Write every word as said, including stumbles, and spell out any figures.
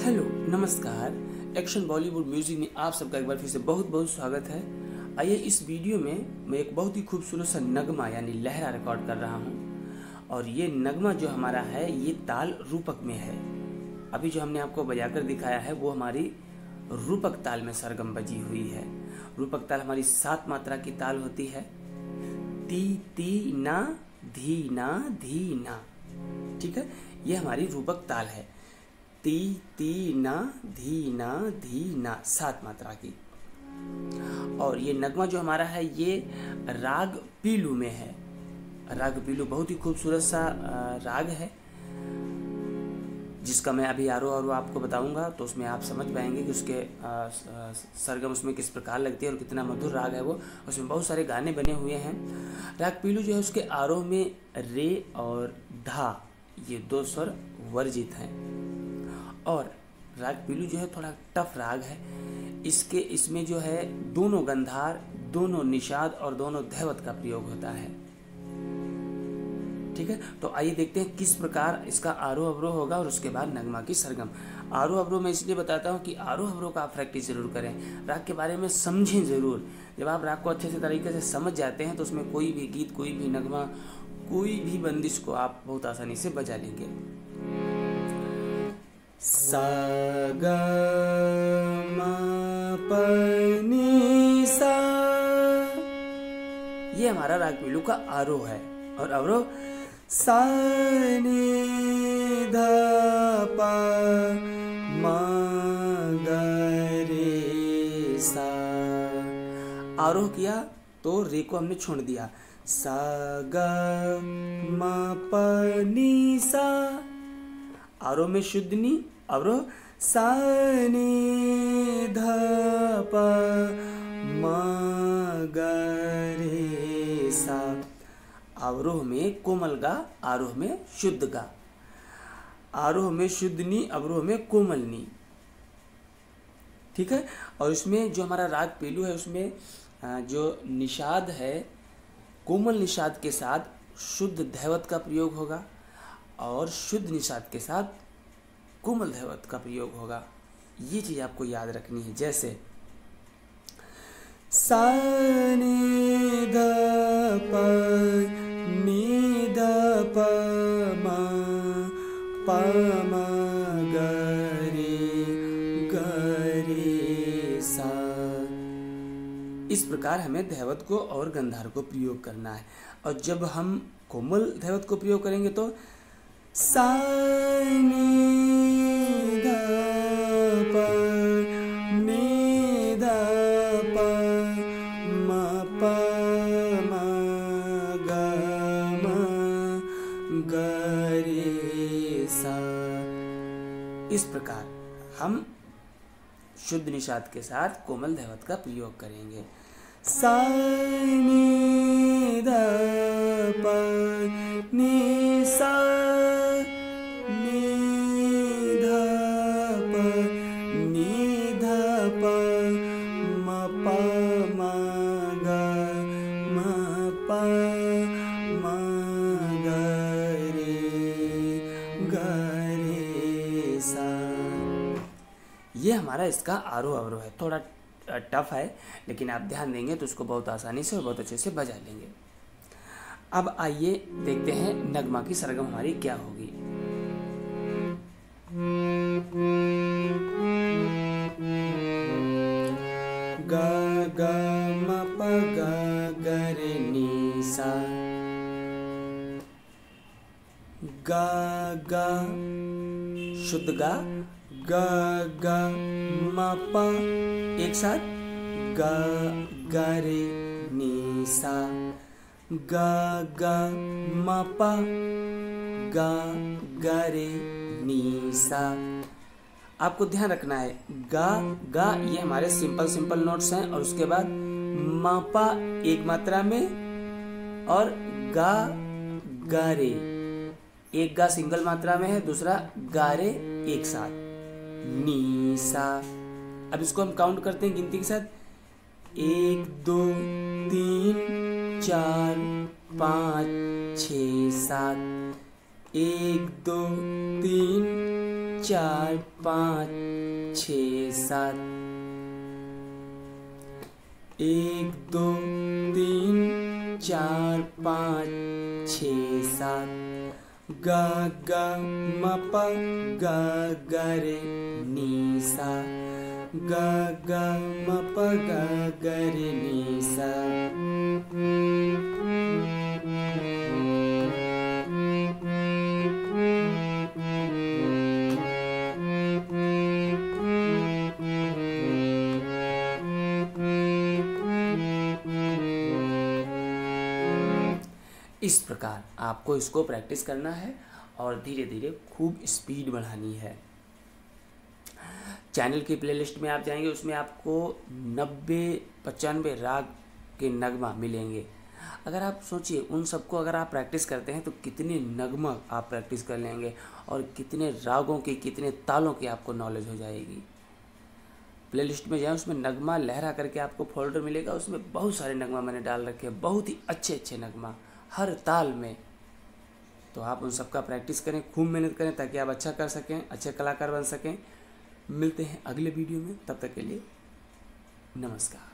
Hello नमस्कार। Action Bollywood music में आप सबका एक बार फिर से बहुत बहुत स्वागत है। आइए इस वीडियो में मैं एक बहुत ही खूबसूरत सा नगमा यानी लहरा रिकॉर्ड कर रहा हूँ और ये नगमा जो हमारा है ये ताल रूपक में है। अभी जो हमने आपको बजाकर दिखाया है वो हमारी रूपक ताल में सरगम बजी हुई है। रूपक ताल हमारी सात मात्रा की ताल होती है, ती ती ना धी ना धी ना। ठीक है, ये हमारी रूपक ताल है, ती ती ना धी ना धी ना, सात मात्रा की। और ये नगमा जो हमारा है ये राग पीलू में है। राग पीलू बहुत ही खूबसूरत सा राग है जिसका मैं अभी आरोह अवरोह आपको बताऊंगा तो उसमें आप समझ पाएंगे कि उसके सरगम उसमें किस प्रकार लगती है और कितना मधुर राग है वो। उसमें बहुत सारे गाने बने हुए हैं। राग पीलू जो है उसके आरोह में रे और धा ये दो स्वर वर्जित हैं और राग पीलू जो है थोड़ा टफ राग है। इसके इसमें जो है दोनों गंधार, दोनों निषाद और दोनों धैवत का प्रयोग होता है। ठीक है, तो आइए देखते हैं किस प्रकार इसका आरोह अवरोह होगा और उसके बाद नगमा की सरगम। आरोह अवरोह मैं इसलिए बताता हूँ कि आरोह अवरोह का आप प्रैक्टिस जरूर करें, राग के बारे में समझें जरूर। जब आप राग को अच्छे से तरीके से समझ जाते हैं तो उसमें कोई भी गीत, कोई भी नगमा, कोई भी बंदिश को आप बहुत आसानी से बजा लेंगे। सा गा मा पा नी सा, ये हमारा राग पीलू का आरोह है। और अवरोह सा नी धा पा मा गा रे सा। आरोह किया तो रे को हमने छोड़ दिया, सा गा मा पा नी सा। आरोह में शुद्ध नी, अवरोह सा नी धा पा मा गा रे सा। आरोह में कोमल गा, आरोह में शुद्ध गा। आरोह में शुद्ध नी, अवरोह में कोमल नी। ठीक है, और इसमें जो हमारा राग पीलू है उसमें जो निषाद है, कोमल निषाद के साथ शुद्ध धैवत का प्रयोग होगा और शुद्ध निषाद के साथ कोमल धैवत का प्रयोग होगा। ये चीज आपको याद रखनी है। जैसे सा नी धा पा नी धा पा मा पा मा गा रे गा रे सा। इस प्रकार हमें धैवत को और गंधार को प्रयोग करना है। और जब हम कोमल धैवत को प्रयोग करेंगे तो सा नी धा पा नी धा पा मा पा मा गा मा गा रे सा। इस प्रकार हम शुद्ध निषाद के साथ कोमल धैवत का प्रयोग करेंगे। सा नी धा पा नी सा नी धा पा नी धा पा मा पा मा गा मा पा मा गा रे गा रे सा। ये हमारा इसका आरोह अवरोह है। थोड़ा टफ है लेकिन आप ध्यान देंगे तो उसको बहुत आसानी से और बहुत अच्छे से बजा लेंगे। अब आइए देखते हैं नगमा की सरगम हमारी क्या होगी। गा गा मा पा गा गा रे नी सा। गा गा शुद्ध गा, गा गा मा पा एक साथ गा गा रे नी सा। गा गा मा पा गा गा रे नी सा। आपको ध्यान रखना है गा गा ये हमारे सिंपल सिंपल नोट्स हैं और उसके बाद मा पा एक मात्रा में और गा गा रे, एक गा सिंगल मात्रा में है, दूसरा गा रे एक साथ, नी सा। अब इसको हम काउंट करते हैं गिनती के साथ, एक दो तीन चार पाँच छ सात, एक दो तीन चार पाँच छ सात, एक दो तीन चार पाँच छ सात, ग ग म प ग ग रे नि सा, ग ग म प ग ग रे नि सा। इस प्रकार आपको इसको प्रैक्टिस करना है और धीरे धीरे खूब स्पीड बढ़ानी है। चैनल की प्लेलिस्ट में आप जाएंगे, उसमें आपको नब्बे पचानवे राग के नगमा मिलेंगे। अगर आप सोचिए उन सबको अगर आप प्रैक्टिस करते हैं तो कितने नगमा आप प्रैक्टिस कर लेंगे और कितने रागों की, कितने तालों की आपको नॉलेज हो जाएगी। प्लेलिस्ट में जाएं, उसमें नगमा लहरा करके आपको फोल्डर मिलेगा, उसमें बहुत सारे नगमा मैंने डाल रखे हैं, बहुत ही अच्छे अच्छे नगमा हर ताल में। तो आप उन सबका प्रैक्टिस करें, खूब मेहनत करें ताकि आप अच्छा कर सकें, अच्छे कलाकार बन सकें। मिलते हैं अगले वीडियो में, तब तक के लिए नमस्कार।